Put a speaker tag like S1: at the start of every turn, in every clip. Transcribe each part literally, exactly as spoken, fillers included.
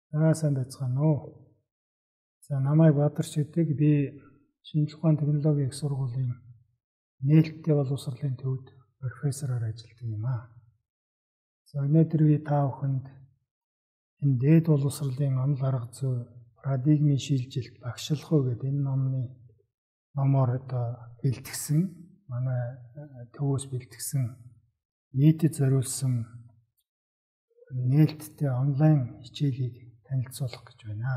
S1: За сайн байцгаана уу. За намайг Баатарч гэдэг би шинжлэх ухааны технологийн их сургуулийн нээлттэй боловсролын төвд профессороор ажилладаг юм аа. За өнөөдөр би та бүхэнд энэ дээд боловсролын онол арга зүй парадигмын шилжилт багшлах уу гэдэг энэ номны номоор одоо бэлтгэсэн манай төвөөс бэлтгэсэн нийтэд зориулсан нээлттэй онлайн хичээлийг танилцуулах гэж байна.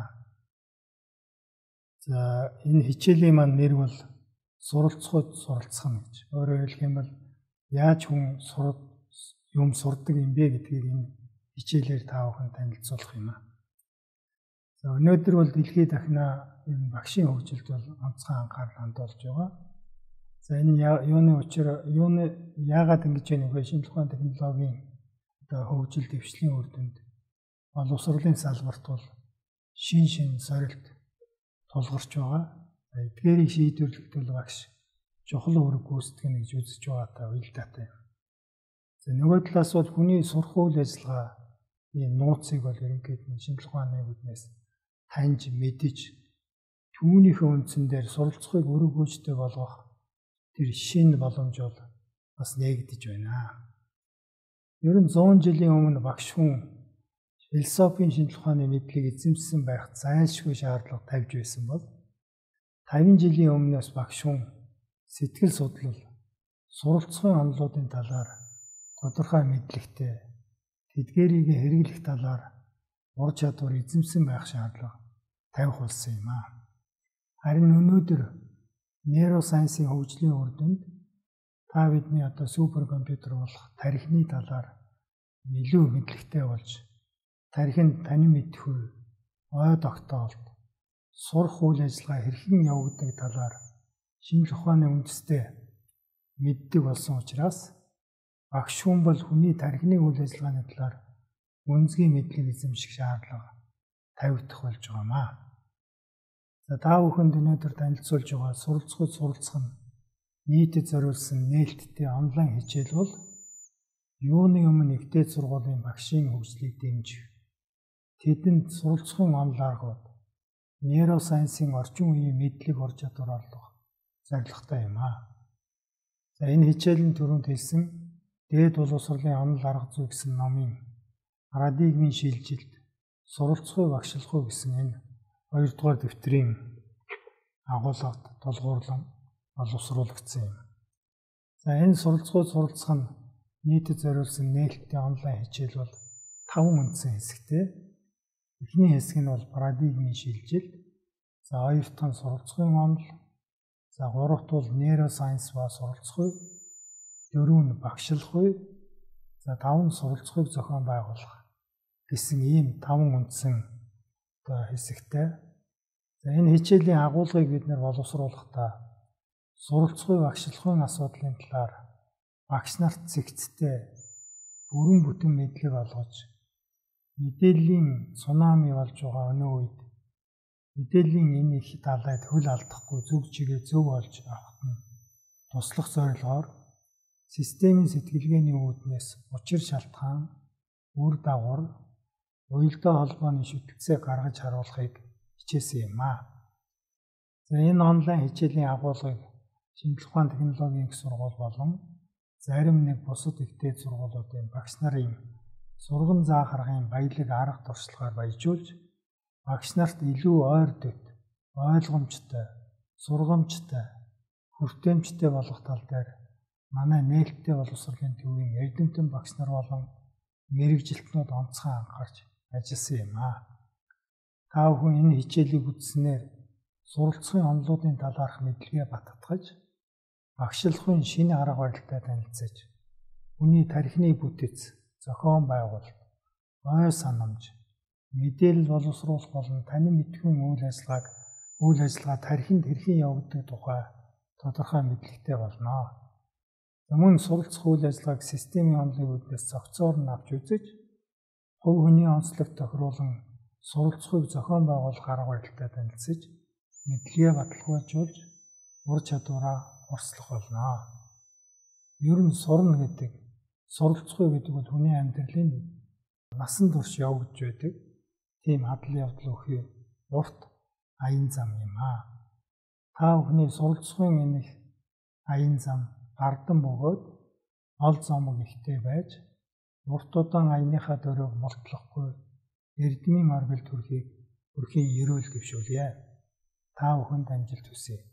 S1: За энэ хичээлийн маань нэр бол суралцахуйд суралцах нь гэж. Өөрөөр хэлэх юм бол яаж хүн сурд юм сурдаг юм бэ гэдгийг энэ хичээлээр та бүхэн танилцуулах юм аа. За өнөөдөр бол дэлхийд дахина энэ багшийн хөгжилд бол онцгой анхаарал хандуулж байгаа. За энэ юуны учир юуны яагаад ингэж байна вэ? Шинжлэх ухааны технологийн одоо хөгжил дэвшлийн үр дүнд боловсролын салбарт бол шин шин сорилт тулгарч байгаа. Эдгээрийг шийдвэрлэхэд бол багш чухал үүрэг гүйцэтгэх гэж үзэж байгаатай уялдаатай. За нөгөө талаас бол хүний сурах үйл ажиллагааны нууцыг бол ерөнхийд нь шинжлэх ухааны үүднээс таньж мэдэж түүнийхээ үндсэн дээр суралцахыг өрөг гүйцэтгэх болгох тэр шинэ боломж бол бас нээгдэж байна. Ер нь зуун жилийн өмнө багш хүн философийн шинжлэх ухааны мэдлэг эзэмшсэн байх зайлшгүй шаардлага тавьж байсан бол тавин жилийн өмнөөс багш хүн сэтгэл судлал, суралцахын онолуудын талаар тодорхой мэдлэгтэй тэдгээрийг хэрэглэх талаар ур чадвар эзэмсэн байх шаардлага тавих болсон юм аа. Харин өнөөдөр нейросайенсийн хөгжлийн үр дүнд та бидний одоо суперкомпьютер болох тархины талаар илүү мэдлэгтэй болж тархинд танин мэдхүй, ой тогтоолт, сурах үйл ажиллагаа хэрхэн явагддаг талаар шинжлэх ухааны үндэстэй мэддэг болсон учраас багш хүн бол хүний тархины үйл ажиллагааны талаар үнцгийн мэдлэг эзэмших шаардлага тавигдах болж байгаамаа. За та бүхэнд өнөөдөр танилцуулж байгаа суралцахуйд суралцах нь нийтэд зориулсан нээлттэй онлайн хичээл бол юуны өмнө ихтэй сургуулийн багшийн хөгжлийг дэмжих, тэдэнд суралцахын онол аргууд, нейросайенсийн орчин үеийн мэдлэг ур чадвар олгох зорилготой юм аа. За энэ хичээлийн түрүүнд хэлсэн дээд боловсролын онол арга зүй гэсэн номын парадигмын шилжилт, суралцахуй багшлах уу гэсэн энэ хоёрдугаар дэвтрийн агуулгад тулгуурлан боловсруулагдсан юм. За энэ суралцахуйд суралцах нь нийтэд зориулсан нээлттэй онлайн хичээл бол таван үндсэн хэсэгтэй. Эхний хэсэг нь бол парадигмын шилжилт, за хоёр дахь нь суралцахуйн онол, за гурав дахь бол нейросайенс ба суралцахуй, дөрөв нь багшлахуй, за таван нь суралцахуйг зохион байгуулах гэсэн ийм таван үндсэн одоо хэсэгтэй. За энэ хичээлийн агуулгыг бид нэр боловсруулахдаа суралцахуй багшлахуйн асуудлын талаар багш нарт зэгцтэй бүрэн бүтэн мэдлэг олгож мэдээллийн цунами болж байгаа өнөө үед мэдээллийн энэ их талайд хөл алдахгүй зөв чигээ зөв олж авахт нь туслах зорилгоор системийн сэтгэлгээний үүднээс учир шалтгаан, үр дагавар, уялдаа холбооны шүтгцээ гаргаж харуулахыг хичээсэн юм аа. За энэ онлайн хичээлийн агуулгыг шинжлэх ухааны технологийн их сургууль болон зарим нэг бусад ихтэй сургуулиудын багш нарын сургам заах аргын баялаг арга туршлагаар баяжуулж багш нарт илүү ойр дэвт, ойлгомжтой, сургамжтай, хүртээмжтэй болгох тал дээр манай нээлттэй боловсролын төвийн эрдэмтэн багш нар болон мэрэгжилтнүүд онцгой анхаарч ажилласан юм аа. Та бүхэн энэ хичээлийг үзснээр суралцахын онолуудын талаарх мэдлэгээ баттгаж, багшлахын шинэ арга барилтай танилцаж, хүний тархины бүтэц, зохион байгуулалт, ой санамж, мэдээлэл боловсруулах болон танин мэдхийн үйл ажиллагааг үйл ажиллагаа тархинд хэрхэн явагддаг тухай тодорхой мэдлэгтэй болно. Мөн суралцах үйл ажиллагааг системийн онолын үүднээс зохицоор нь авч үзэж, хувь хүний онцлог тохируулан суралцахыг зохион байгуулах арга барилтай танилцаж, мэдлэгээ баталгаажуулж, ур чадвараа урслах болно. Ер нь сурна гэдэг, суралцахуй гэдэг бол хүний амьдралын насан турш явагдж байдаг тийм хадал явдал өгөх урт аян зам юм аа. Та бүхний суралцахын энэ аян зам гардан бөгөөд ол зомог ихтэй байж урт удаан аяныхаа дөрөв болтлохгүй эрдмийн оргил төрхийг өрхийн ерөөл дэвшүүлье. Та бүхэнд амжилт хүсье.